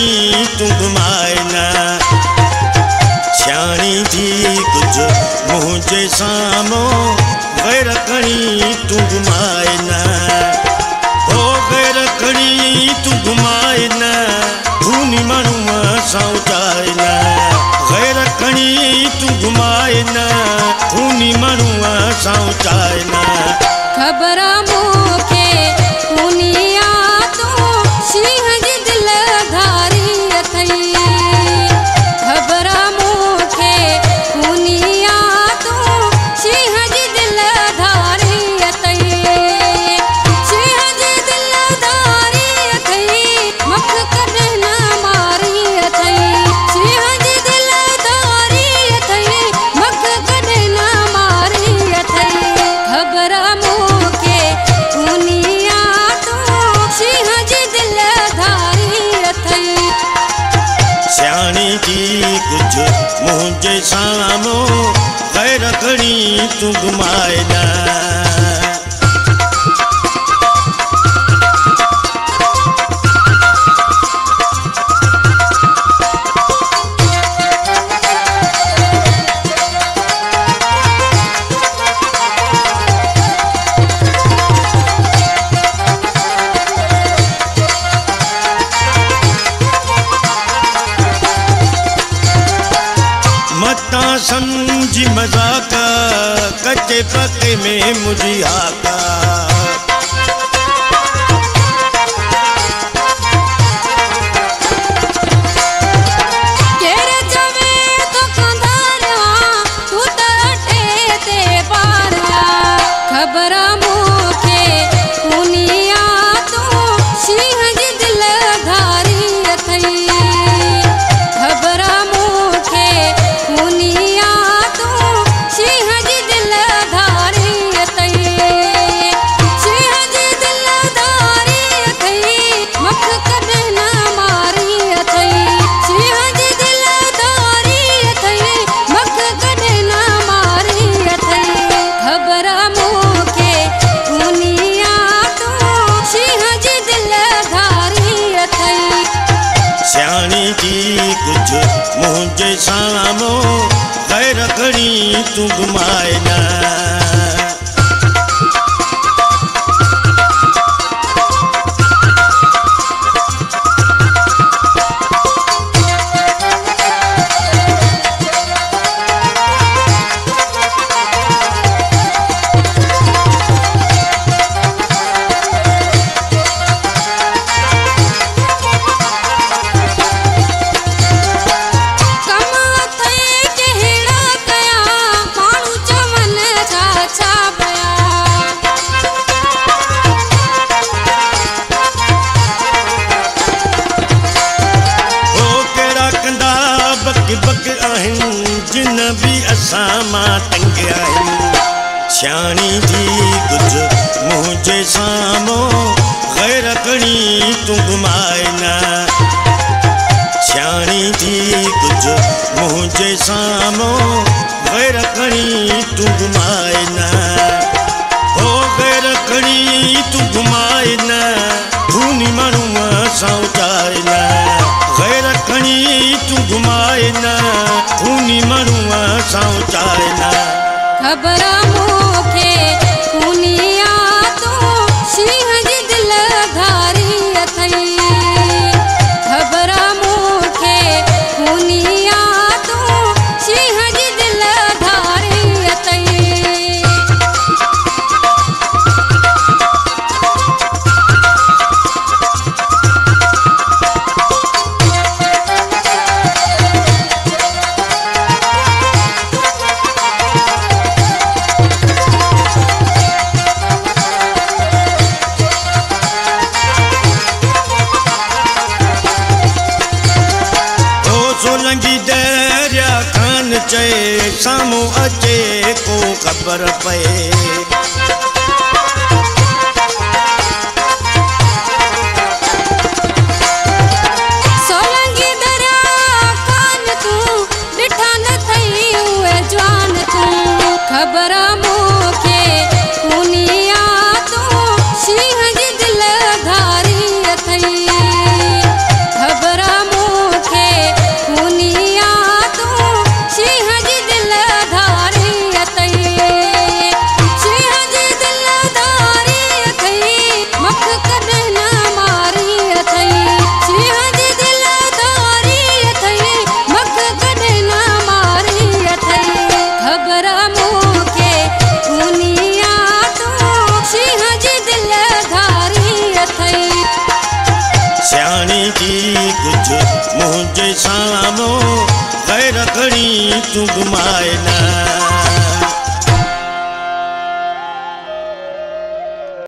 खणी तू घुमाए ना। सियाणी थी कुछ मुझे साम्हूं गैर खणी तू घुमाए ना। हो गैर खणी तू घुमाए ना। खूनी माण्हू सां उचाए ना। गैर खणी तू घुमाए ना। खूनी माण्हू सां उचाए ना। ख़बर मूंखे खूनिया तूं शींहं जी दिलधारी अथई। ख़बर मूंखे खूनिया तूं शींहं जी दिलधारी अथई। शींहं जी दिलधारी अथई मख कॾहिं न मारी अथई। शींहं जी दिलधारी अथई मख कॾहिं न मारी अथई। ख़बर मूंखे खूनिया तूं शींहं जी दिलधारी अथई। सियाणी थी कुछ मुझे साम्हूं गैर खणी तू घुमाए ना। मता समझी मजाक कच्चे पक्के में मुझी आका। केर चवे तो कंधारिया तू त अटे ते पारिया। ख़बर मूंखे खूनिया तूं शींहं जी दिलधारी अथई। ख़बर मूंखे खूनिया तूं शींहं जी दिलधारी अथई। शींहं जी दिलधारी अथई मख कॾहिं न मारी अथई। शींहं जी दिलधारी अथई मख कॾहिं न मारी अथई। ख़बर मूंखे खूनिया तूं शींहं जी दिलधारी अथई। सियाणी थी कुछ मुझे साम्हूं गैर खणी तू घुमाए ना। कम अथई कहिड़ा कया माण्हू चवनि छा छा पिया। हो कहिड़ा कंदा बक बक आहिनि जिन बि असां मां तंग आहिनि। सियाणी थी कुछ मुझे साम्हूं गैर खणी तू घुमाए ना। सियाणी थी कुछ मुझे साम्हूं गैर खणी तू घुमाए ना। हो गैर खणी तू घुमाए ना। खूनी माण्हू सां उचाए ना। गैर खणी तू घुमाए ना। खूनी माण्हू सां उचाए ना। ख़बर मूंखे खूनिया तूं शींहं जी दिलधारी अथई। ख़बर मूंखे खूनिया तूं शींहं जी दिलधारी अथई। सोलंगी दरिया खान चए साम्हूं अचे को ख़बर पए। सोलंगी दरिया खान तूं ॾिठा न थई उहे जवान तूं। ख़बर मूंखे खूनिया तूं शींहं जी दिलधारी अथई। ख़बर मूंखे मुझे सामो गैर खड़ी तू घुमाए ना।